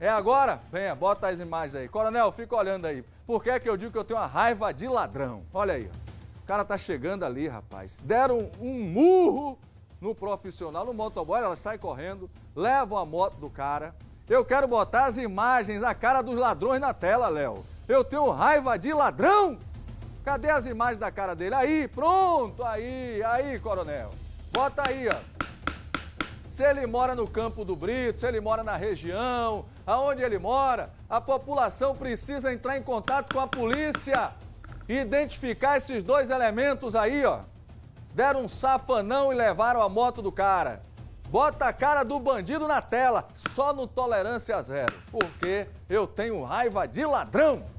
É agora? Venha, bota as imagens aí. Coronel, fica olhando aí. Por que é que eu digo que eu tenho uma raiva de ladrão? Olha aí, ó. O cara tá chegando ali, rapaz. Deram um murro no profissional, no motoboy, ela sai correndo, levam a moto do cara. Eu quero botar as imagens, a cara dos ladrões na tela, Léo. Eu tenho raiva de ladrão. Cadê as imagens da cara dele? Aí, pronto, aí, coronel. Bota aí, ó. Se ele mora no Campo do Brito, se ele mora na região, aonde ele mora, a população precisa entrar em contato com a polícia e identificar esses dois elementos aí, ó. Deram um safanão e levaram a moto do cara. Bota a cara do bandido na tela, só no Tolerância Zero, porque eu tenho raiva de ladrão.